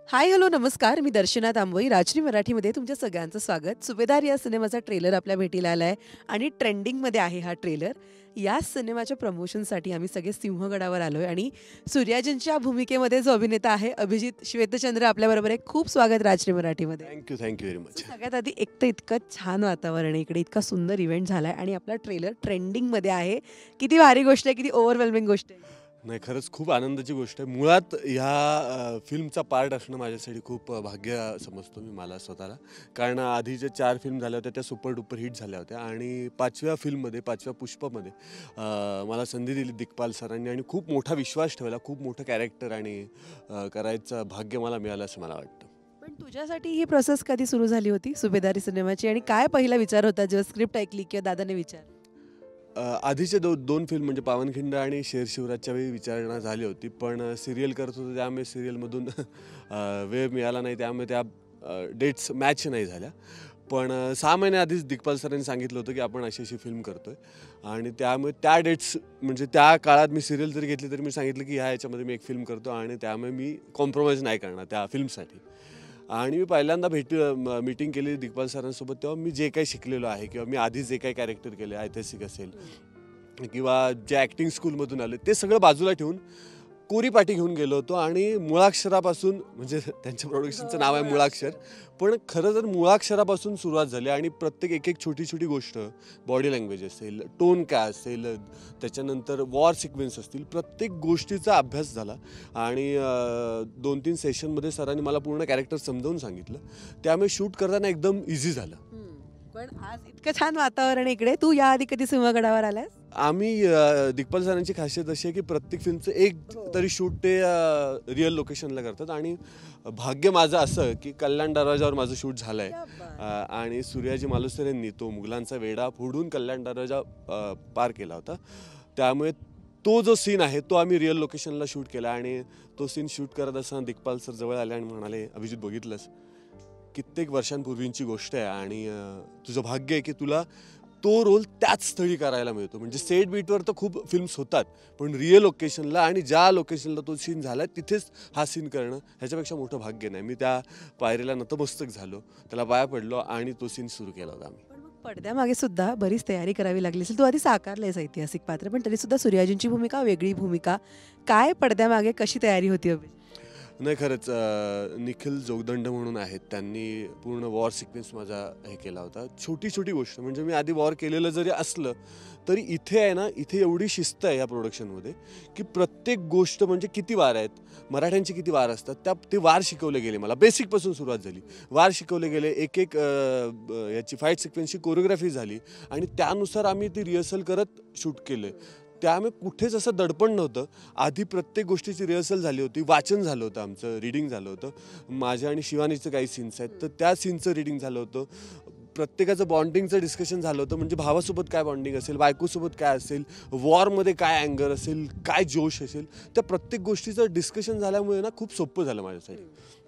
हाय, hello, नमस्कार. मी दर्शना तांबोई. राजश्री मराठीमध्ये तुमच्या सगळ्यांचं स्वागत. सुभेदार या सिनेमाचा ट्रेलर आपल्या भेटीला आलाय आणि ट्रेंडिंगमध्ये आहे हा ट्रेलर. या सिनेमाच्या प्रमोशनसाठी आम्ही सगळे सिंहगडावर आलोय आणि सूर्याजींच्या भूमिकेमध्ये जो अभिनेता आहे अभिजित श्वेतचंद्र आपल्याबरोबर आहे. खूप स्वागत राजश्री मराठीमध्ये. Thank you very much. सगळ्यात आधी एक तर इतकं छान वातावरण आहे इकडे, इतका सुंदर इव्हेंट झालाय आणि आपला ट्रेलर ट्रेंडिंगमध्ये आहे. किती भारी गोष्ट आहे, किती ओव्हरवेल्मिंग गोष्ट आहे. नाही, खरंच खूप आनंदाची गोष्ट आहे. मुळात ह्या फिल्मचा पार्ट असणं माझ्यासाठी खूप भाग्य समजतो मी मला स्वतःला. कारण आधीच्या 4 फिल्म झाल्या होत्या त्या सुपर डुपर हिट झाल्या होत्या आणि 5व्या फिल्ममध्ये 5व्या पुष्पमध्ये मला संधी दिली दिग्पाल सरांनी आणि खूप मोठा विश्वास ठेवला. खूप मोठं कॅरेक्टर आणि करायचं भाग्य मला मिळालं असं मला वाटतं. पण तुझ्यासाठी ही प्रोसेस कधी सुरू झाली होती सुभेदारी सिनेमाची आणि काय पहिला विचार होता जेव्हा स्क्रिप्ट ऐकली किंवा दादाने विचार? आधीचे दोन फिल्म म्हणजे पावनखिंड आणि शेर शिवराजच्या वेळी विचारणा झाली होती, पण सिरियल करत होतो त्यामुळे सिरियलमधून वेळ मिळाला नाही, त्यामुळे त्या डेट्स मॅच नाही झाल्या. पण 6 महिन्याआधीच दिग्पाल सरांनी सांगितलं होतं की आपण अशी अशी फिल्म करतोय आणि त्यामुळे त्या डेट्स म्हणजे त्या काळात मी सिरियल जरी घेतली तरी मी सांगितलं की याच्यामध्ये मी एक फिल्म करतो आणि त्यामुळे मी कॉम्प्रोमाइज नाही करणार त्या फिल्मसाठी. आणि मी पहिल्यांदा मीटिंग केली दिग्पाल सरांसोबत, तेव्हा मी जे काही शिकलेलो आहे किंवा मी आधी जे काही कॅरेक्टर केले ऐतिहासिक असेल किंवा जे ॲक्टिंग स्कूलमधून आले ते सगळं बाजूला ठेवून कोरी पाटी घेऊन गेलो होतो आणि मुळाक्षरापासून म्हणजे त्यांच्या प्रोडक्शनचं नाव आहे मुळाक्षर, पण खरं तर मुळाक्षरापासून सुरुवात झाली आणि प्रत्येक एक एक छोटी छोटी गोष्ट, बॉडी लँग्वेज असेल, टोन काय असेल, त्याच्यानंतर वॉर सिक्वेन्स असतील, प्रत्येक गोष्टीचा अभ्यास झाला आणि 2-3 सेशनमध्ये सरांनी मला पूर्ण कॅरेक्टर समजावून सांगितलं, त्यामुळे शूट करताना एकदम इझी झालं. पण आज इतकं छान वातावरण इकडे. तू याआधी कधी सिंहगडावर आलास? आम्ही दिग्पाल सरांची खासियत अशी आहे की प्रत्येक फिल्मचं एक तरी शूट ते रिअल लोकेशनला करतात आणि भाग्य माझं असं की कल्याण दरवाजावर माझं शूट झालं आहे आणि सूर्याजी मालुसरे यांनी तो मुघलांचा वेढा फोडून कल्याण दरवाजा पार केला होता, त्यामुळे तो जो सीन आहे तो आम्ही रिअल लोकेशनला शूट केला आणि तो सीन शूट करत असताना दिग्पाल सर जवळ आले आणि म्हणाले, अभिजित बघितलंस कित्येक वर्षांपूर्वींची गोष्ट आहे आणि तुझं भाग्य आहे की तुला तो रोल त्याच स्थळी करायला मिळतो. म्हणजे सेट बीटवर तर खूप फिल्म्स होतात, पण रिअल लोकेशनला आणि ज्या लोकेशनला तो सीन झाला तिथेच हा सीन करणं ह्याच्यापेक्षा मोठं भाग्य नाही. मी त्या पायरीला नतमस्तक झालो, त्याला पाया पडलो आणि तो सीन सुरू केला होता आम्ही. पडद्यामागे सुद्धा बरीच तयारी करावी लागली असेल. तू आधी साकारलंयस ऐतिहासिक पात्र, पण तरी सुद्धा सूर्याजींची भूमिका वेगळी भूमिका. काय पडद्यामागे कशी तयारी होती? नाही, खरंच निखिल जोगदंड म्हणून आहेत, त्यांनी पूर्ण वॉर सिक्वेन्स माझा हे केला होता. छोटी छोटी गोष्ट म्हणजे मी आधी वॉर केलेलं जरी असलं तरी इथे आहे ना, इथे एवढी शिस्त आहे या प्रोडक्शनमध्ये की प्रत्येक गोष्ट म्हणजे किती वार आहेत, मराठ्यांचे किती वार असतात, ते वार शिकवले गेले. मला बेसिकपासून सुरुवात झाली, वार शिकवले गेले, एक एक याची फाईट सिक्वेन्सची कोरिओग्राफी झाली आणि त्यानुसार आम्ही ती रिहर्सल करत शूट केलं. त्यामुळे कुठेच असं दडपण नव्हतं. आधी प्रत्येक गोष्टीची रिहर्सल झाली होती, वाचन झालं होतं, आमचं रीडिंग झालं होतं. माझ्या आणि शिवानीचं काही सीन्स आहेत तर त्या सीनचं रीडिंग झालं होतं. प्रत्येकाचं बॉन्डिंगचं डिस्कशन झालं होतं, म्हणजे भावासोबत काय बॉन्डिंग असेल, बायकोसोबत काय असेल, वॉरमध्ये काय अँगर असेल, काय जोश असेल, त्या प्रत्येक गोष्टीचं डिस्कशन झाल्यामुळे ना खूप सोपं झालं माझ्यासाठी.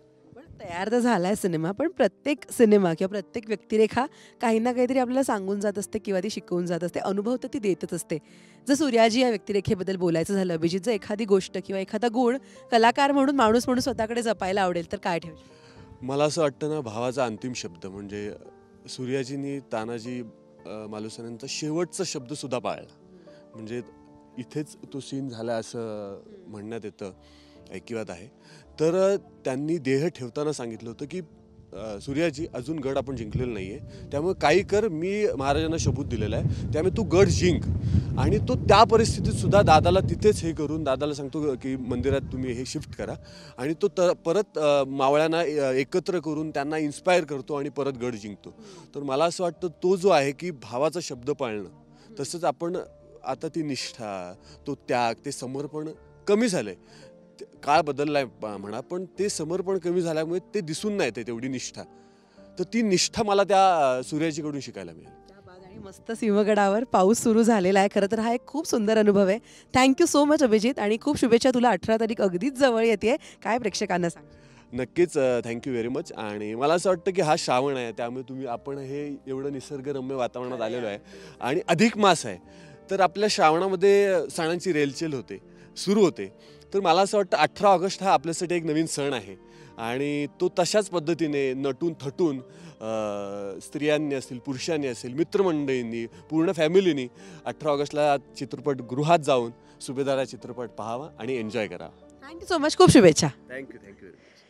तयार तर झालाय सिनेमा, पण प्रत्येक सिनेमा किंवा प्रत्येक व्यक्तिरेखा काही ना काहीतरी आपल्याला सांगून जात असते किंवा ती शिकवून जात असते, अनुभव तर ती देतच असते. जर सूर्याजी या व्यक्तिरेखेबद्दल बोलायचं झालं, अभिजित, जर एखादी गोष्ट किंवा एखादा गुण कलाकार म्हणून माणूस म्हणून स्वतःकडे जपायला आवडेल तर काय ठेवशील? मला असं वाटतं ना, भावाचा अंतिम शब्द म्हणजे सूर्याजींनी तानाजी मालुसरेंचा शेवटचा शब्द सुद्धा पाळला. म्हणजे इथेच तो सीन झाला असं म्हणण्यात येतं, ऐकिवात आहे. तर त्यांनी देह ठेवताना सांगितलं होतं की सूर्याजी, अजून गड आपण जिंकलेला नाही आहे, त्यामुळे काही कर, मी महाराजांना शबूत दिलेला आहे, त्यामुळे तू गड जिंक. आणि तो त्या परिस्थितीत सुद्धा दादाला तिथेच हे करून दादाला सांगतो की मंदिरात तुम्ही हे शिफ्ट करा आणि तो परत मावळ्यांना एकत्र करून त्यांना इन्स्पायर करतो आणि परत गड जिंकतो. तर मला असं वाटतं तो जो आहे की भावाचा शब्द पाळणं, तसंच आपण आता ती निष्ठा, तो त्याग, ते समर्पण कमी झालंय. काळ बदललाय म्हणा, पण ते समर्पण कमी झाल्यामुळे ते दिसून नाही येते तेवढी निष्ठा. तर ती निष्ठा मला त्या सूर्याजीकडून शिकायला मिळेल. आणि मस्त सिंहगडावर पाऊस सुरू झालेला आहे. खरं तर हा एक खूप सुंदर अनुभव आहे. थँक्यू सो मच अभिजित आणि खूप शुभेच्छा तुला. 18 तारीख अगदीच जवळ येते. काय प्रेक्षकांना सांग? नक्कीच थँक्यू व्हेरी मच. आणि मला असं वाटतं की हा श्रावण आहे, त्यामुळे आपण हे एवढं निसर्गरम्य वातावरणात आलेलो आहे आणि अधिक मास आहे, तर आपल्या श्रावणामध्ये सणांची रेलचेल होते, सुरू होते. तर मला असं वाटतं 18 ऑगस्ट हा आपल्यासाठी एक नवीन सण आहे आणि तो तशाच पद्धतीने नटून थटून स्त्रियांनी असतील, पुरुषांनी असेल, मित्रमंडळींनी, पूर्ण फॅमिलीनी 18 ऑगस्टला चित्रपटगृहात जाऊन सुभेदार हा चित्रपट पाहावा आणि एन्जॉय करावा. Thank you so much. खूप शुभेच्छा. थँक्यू.